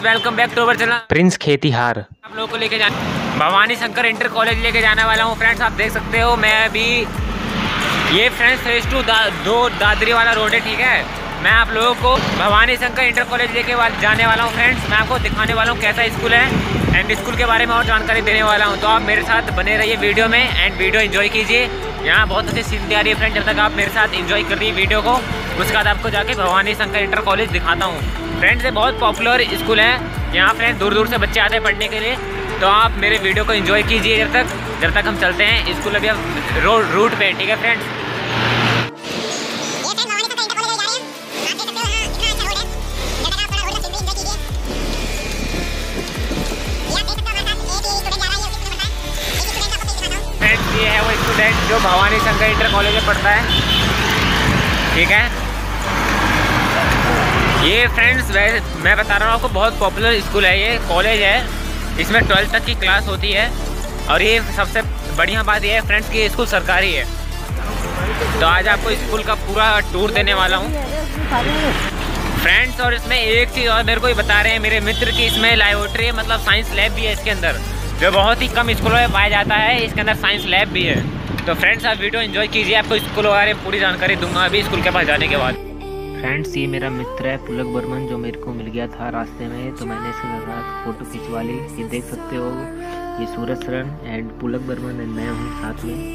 Welcome back to our channel Prince Khetihar. आप लोगों को लेके जाना भवानी शंकर इंटर कॉलेज लेके जाने वाला हूँ। फ्रेंड्स आप देख सकते हो मैं अभी ये फ्रेंड्स फेज 2 दादरी वाला रोड है, ठीक है। मैं आप लोगों को भवानी शंकर इंटर कॉलेज लेके जाने वाला हूँ। फ्रेंड्स मैं आपको दिखाने वाला हूँ कैसा स्कूल है एंड स्कूल के बारे में और जानकारी देने वाला हूँ। तो आप मेरे साथ बने रहिए वीडियो में एंड वीडियो एंजॉय कीजिए। यहाँ बहुत अच्छी सीन तैयारी है फ्रेंड। जब तक आप मेरे साथ एंजॉय कर रही है वीडियो को, उसके बाद आपको जाके भवानी शंकर इंटर कॉलेज दिखाता हूँ। फ्रेंड्स ये बहुत पॉपुलर स्कूल है, यहाँ फ्रेंड्स दूर दूर से बच्चे आते हैं पढ़ने के लिए। तो आप मेरे वीडियो को एंजॉय कीजिए जब तक हम चलते हैं स्कूल। अभी हम रूट पे, ठीक है फ्रेंड्स। ये है वो स्टूडेंट जो भवानी शंकर इंटर कॉलेज में पढ़ता है, ठीक है। ये फ्रेंड्स मैं बता रहा हूँ आपको, बहुत पॉपुलर स्कूल है, ये कॉलेज है। इसमें 12th तक की क्लास होती है और ये सबसे बढ़िया बात ये है फ्रेंड्स कि ये स्कूल सरकारी है। तो आज आपको स्कूल का पूरा टूर देने वाला हूँ फ्रेंड्स। और इसमें एक चीज़ और मेरे को ही बता रहे हैं मेरे मित्र की, इसमें लैबोरेटरी है, मतलब साइंस लैब भी है इसके अंदर, जो बहुत ही कम स्कूलों में पाया जाता है। इसके अंदर साइंस लैब भी है। तो फ्रेंड्स आप वीडियो एंजॉय कीजिए, आपको स्कूल के बारे में पूरी जानकारी दूंगा अभी स्कूल के पास जाने के बाद। फ्रेंड्स ये मेरा मित्र है पुलक बर्मन, जो मेरे को मिल गया था रास्ते में, तो मैंने इसके साथ फ़ोटो खिंचवा ली। ये देख सकते हो, ये सूरज सरन एंड पुलक बर्मन एंड मैं हूँ साथ में।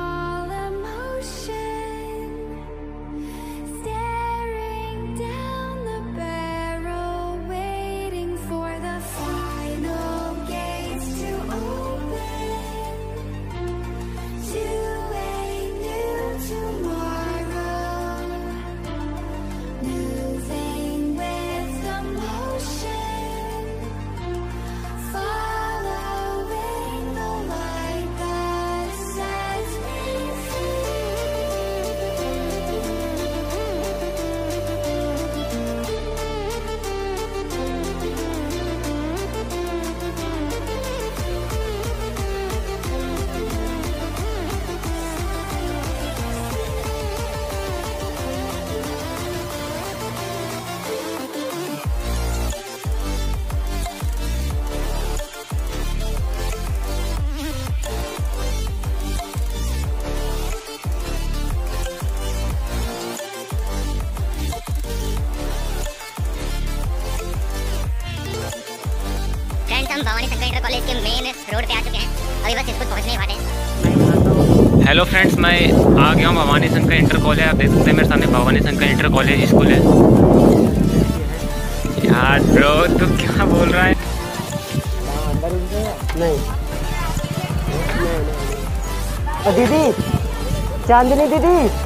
हम भवानी शंकर इंटर कॉलेज के मेन रोड पे आ चुके हैं, अभी बस स्कूल पहुंचने ही वाले हैं। हेलो फ्रेंड्स, मैं आ गया हूँ भवानी शंकर इंटर कॉलेज। आप देख सकते हैं मेरे सामने Bhavani Shankar inter college school है। यार ब्रो तू क्या बोल रहा है? नहीं दीदी, चांदनी दीदी,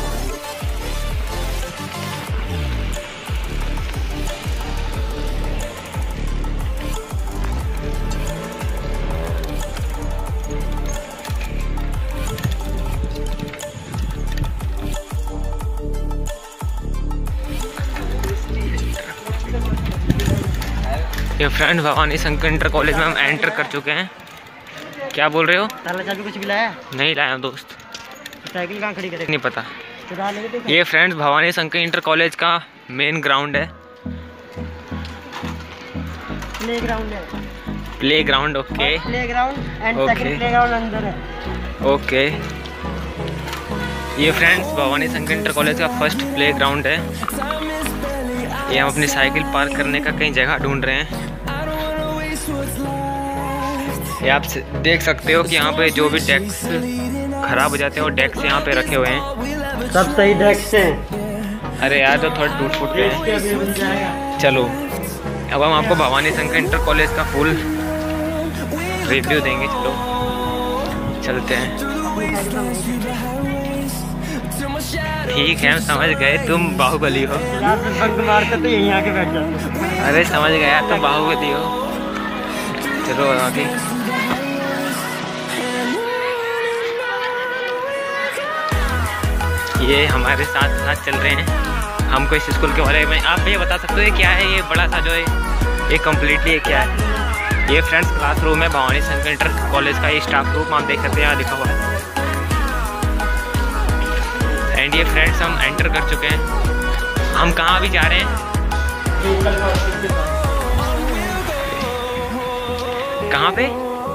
ये friend Bhavani Shankar inter college में हम एंटर कर चुके हैं। क्या बोल रहे हो? ताला चाबी कुछ भी लाया? नहीं लाया दोस्त। साइकिल कहाँ खड़ी करें? नहीं पता। ये friends Bhavani Shankar inter college का मेन ग्राउंड है, प्ले ग्राउंड है। Play ground, okay. Play ground and second play ground अंदर है, ओके। ये friends Bhavani Shankar inter college का फर्स्ट प्ले ग्राउंड है। ये हम अपनी साइकिल पार्क करने का कहीं जगह ढूंढ रहे हैं। ये आप देख सकते हो कि यहाँ पे जो भी डेस्क खराब हो जाते हैं वो डेस्क यहाँ पे रखे हुए हैं। सब सही डेस्क हैं। अरे यार तो थोड़ा टूट फूट गए। चलो अब हम आपको भवानी शंकर इंटर कॉलेज का फुल रिव्यू देंगे। चलो चलते हैं। ठीक है हम समझ गए तुम बाहुबली हो। मारते तो यहीं आके बैठ जाते। अरे समझ गया तुम बाहुबली हो। चलो आगे। ये हमारे साथ साथ चल रहे हैं। हमको इस स्कूल के बारे में आप ये बता सकते हो क्या है ये बड़ा सा जो है ये कम्प्लीटली क्या है? ये फ्रेंड्स क्लासरूम है भवानी शंकर इंटर कॉलेज का। ये स्टाफ रूम आप देख सकते हैं यहाँ लिखा हुआ है। एंड ये फ्रेंड्स हम एंटर कर चुके हैं। हम कहाँ अभी जा रहे हैं? कहाँ पे?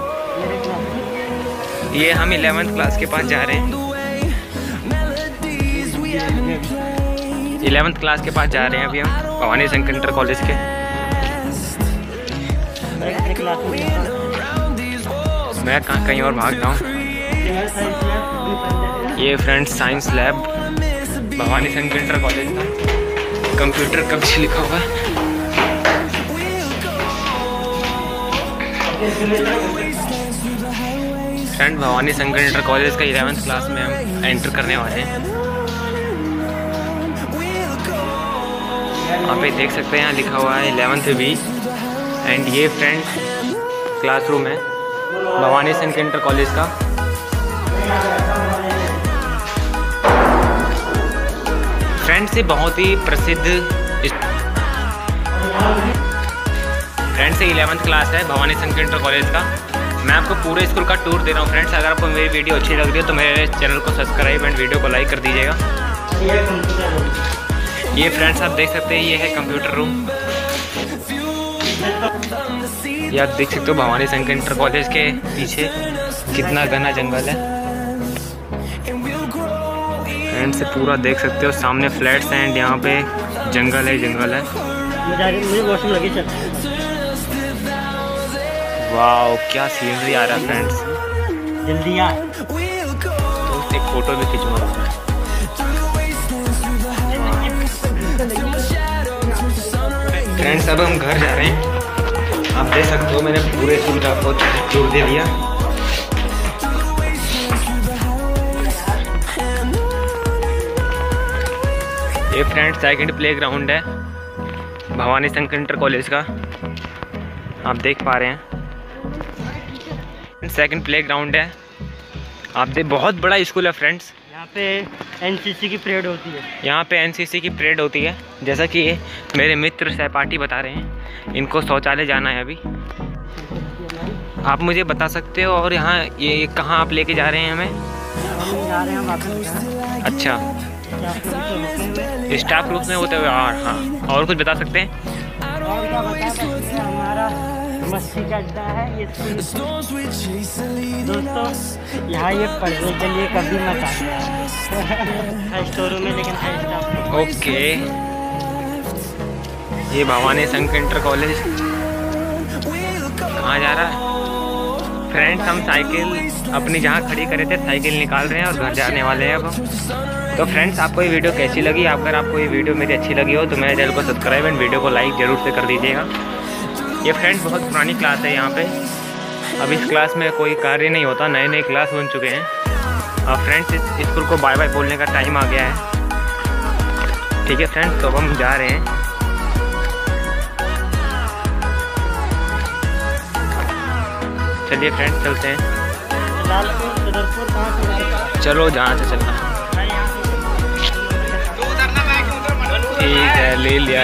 ये हम 11th क्लास के पास जा रहे हैं। 11th क्लास के पास जा रहे हैं अभी हम, भवानी शंकर इंटर कॉलेज के। मैं कहीं और भाग रहा हूँ। ये friends science lab Bhavani Shankar inter college का, कंप्यूटर कक्ष लिखा हुआ है। Friend Bhavani Shankar inter college का 11th क्लास में हम एंटर करने वाले हैं। आप ये देख सकते हैं यहाँ लिखा हुआ है 11th बी। एंड ये फ्रेंड क्लासरूम है भवानी शंकर इंटर कॉलेज का। फ्रेंड्स ये बहुत ही प्रसिद्ध फ्रेंड्स 11th क्लास है भवानी शंकर इंटर कॉलेज का। मैं आपको पूरे स्कूल का टूर दे रहा हूँ फ्रेंड्स। अगर आपको मेरी वीडियो अच्छी लग रही है तो मेरे चैनल को सब्सक्राइब एंड वीडियो को लाइक कर दीजिएगा। ये फ्रेंड्स आप देख सकते हैं ये है कंप्यूटर रूम। ये आप देख सकते हो भवानी शंकर इंटर कॉलेज के पीछे कितना घना जंगल है। फ्रेंड्स पूरा देख सकते हो, सामने फ्लैट्स हैं एंड यहाँ पे जंगल है, जंगल है। मुझे वॉशरूम लगी चल। वाओ क्या सीनरी आ रहा है फ्रेंड्स। जल्दी आ। तो एक फोटो भी खिंचवा। फ्रेंड्स अब हम घर जा रहे हैं। आप देख सकते हो मैंने पूरे स्कूल का आपको टूर दे दिया। ये फ्रेंड्स सेकंड प्ले ग्राउंड है भवानी शंकर इंटर कॉलेज का, आप देख पा रहे हैं। सेकंड प्ले ग्राउंड है, आप देख बहुत बड़ा स्कूल है फ्रेंड्स। यहाँ पे एनसीसी की परेड होती है। यहाँ पे एनसीसी की परेड होती है। जैसा कि मेरे मित्र सहपाठी बता रहे हैं, इनको शौचालय जाना है अभी। आप मुझे बता सकते हो और यहाँ ये कहाँ आप लेके जा रहे हैं हमें? हम जा रहे हैं वापस। अच्छा स्टाफ रूप में होते हुए। और हाँ और कुछ बता सकते हैं? और क्या बता सकते हैं, हमारा मस्ती का अड्डा है ये दोस्तों। यहाँ ये पढ़ने के लिए कभी मत आए स्टोर में, लेकिन ओके ये भवानी शंकर इंटर कॉलेज कहाँ जा रहा है? फ्रेंड्स हम साइकिल अपनी जहाँ खड़ी करे थे साइकिल निकाल रहे हैं और घर जाने वाले हैं अब। तो फ्रेंड्स आपको ये वीडियो कैसी लगी? अगर आपको ये वीडियो मेरी अच्छी लगी हो तो मेरे चैनल को सब्सक्राइब एंड वीडियो को लाइक जरूर से कर दीजिएगा। ये फ्रेंड्स बहुत पुरानी क्लास है यहाँ पे। अब इस क्लास में कोई कार्य नहीं होता, नए नए क्लास बन चुके हैं। अब फ्रेंड्स इस स्कूल को बाय बाय बोलने का टाइम आ गया है। ठीक है फ्रेंड्स, तो अब हम जा रहे हैं। चलिए फ्रेंड्स चलते हैं। चलो जहाँ से चलना है। ठीक है ले लिया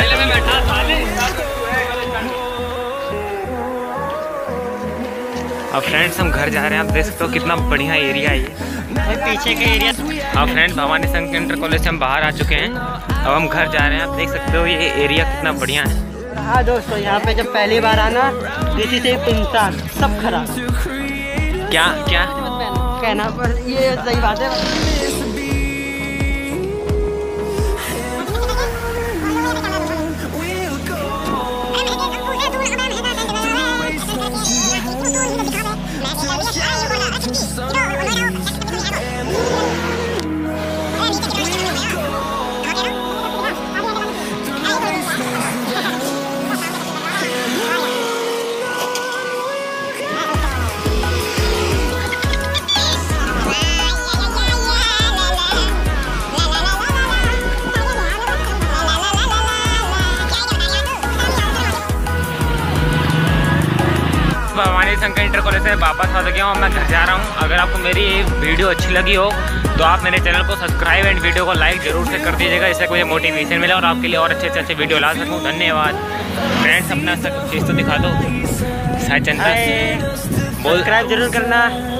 अब फ्रेंड्स हम घर जा रहे हैं। आप देख सकते हो कितना बढ़िया एरिया है ये पीछे के एरिया। अब friends Bhavani Shankar inter college से हम बाहर आ चुके हैं। अब हम घर जा रहे हैं। आप देख सकते हो ये एरिया कितना बढ़िया है। हाँ दोस्तों, यहाँ पे जब पहली बार आना किसी से इंसान सब खराब। क्या क्या कहना पर ये सही बात है। भवानी शंकर इंटर कॉलेज से वापस आ गया हूँ। मैं घर जा रहा हूँ। अगर आपको मेरी वीडियो अच्छी लगी हो तो आप मेरे चैनल को सब्सक्राइब एंड वीडियो को लाइक जरूर से कर दीजिएगा। इससे मुझे मोटिवेशन मिला और आपके लिए और अच्छे से अच्छे वीडियो ला सकूँ। धन्यवाद फ्रेंड्स। अपना चीज़ तो दिखा दो। साई चंदा बोल सब्सक्राइब जरूर करना।